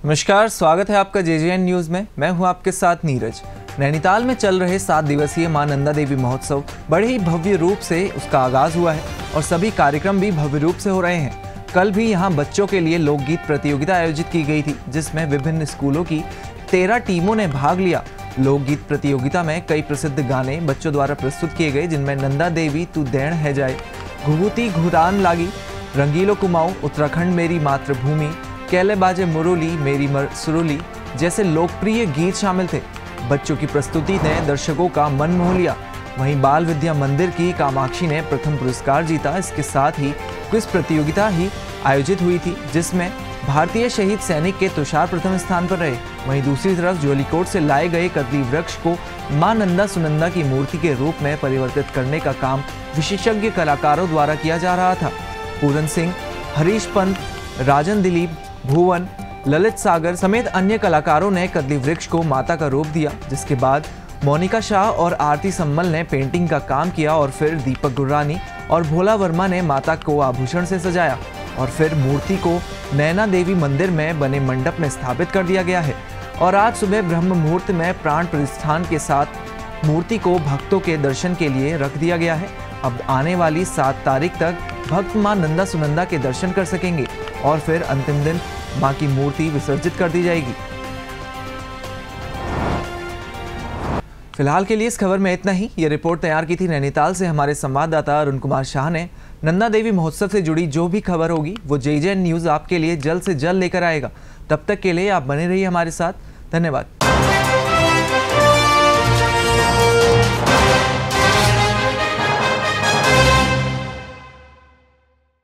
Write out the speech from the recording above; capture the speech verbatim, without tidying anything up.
नमस्कार, स्वागत है आपका जे जे एन न्यूज में। मैं हूं आपके साथ नीरज। नैनीताल में चल रहे सात दिवसीय मां नंदा देवी महोत्सव बड़े ही भव्य रूप से उसका आगाज हुआ है और सभी कार्यक्रम भी भव्य रूप से हो रहे हैं। कल भी यहां बच्चों के लिए लोकगीत प्रतियोगिता आयोजित की गई थी, जिसमें विभिन्न स्कूलों की तेरह टीमों ने भाग लिया। लोकगीत प्रतियोगिता में कई प्रसिद्ध गाने बच्चों द्वारा प्रस्तुत किए गए, जिनमें नंदा देवी तू देण है जाए, घुघुती घुरान लागी, रंगीलो कुमाऊं, उत्तराखंड मेरी मातृभूमि, कैले बाजे मुरली मेरी मर सुरुली जैसे लोकप्रिय गीत शामिल थे। बच्चों की प्रस्तुति ने दर्शकों का मन मोह लिया। वहीं बाल विद्या मंदिर की कामाक्षी ने प्रथम पुरस्कार जीता। इसके साथ ही क्विज प्रतियोगिता ही आयोजित हुई थी, जिसमें भारतीय शहीद सैनिक के तुषार प्रथम स्थान पर रहे। वहीं दूसरी तरफ ज्वालीकोट से लाए गए कदली वृक्ष को मां नंदा सुनंदा की मूर्ति के रूप में परिवर्तित करने का काम विशेषज्ञ कलाकारों द्वारा किया जा रहा था। पूरन सिंह, हरीश पंत, राजन दिलीप, भुवन, ललित सागर समेत अन्य कलाकारों ने कदली वृक्ष को माता का रूप दिया, जिसके बाद मोनिका शाह और आरती सम्मल ने पेंटिंग का काम किया और फिर दीपक गुर्रानी और भोला वर्मा ने माता को आभूषण से सजाया और फिर मूर्ति को नैना देवी मंदिर में बने मंडप में स्थापित कर दिया गया है। और आज सुबह ब्रह्म मुहूर्त में प्राण प्रतिष्ठान के साथ मूर्ति को भक्तों के दर्शन के लिए रख दिया गया है। अब आने वाली सात तारीख तक भक्त मां नंदा सुनंदा के दर्शन कर सकेंगे और फिर अंतिम दिन मां की मूर्ति विसर्जित कर दी जाएगी। फिलहाल के लिए इस खबर में इतना ही। ये रिपोर्ट तैयार की थी नैनीताल से हमारे संवाददाता अरुण कुमार शाह ने। नंदा देवी महोत्सव से जुड़ी जो भी खबर होगी वो जे जे एन न्यूज आपके लिए जल्द से जल्द लेकर आएगा। तब तक के लिए आप बने रहिए हमारे साथ। धन्यवाद।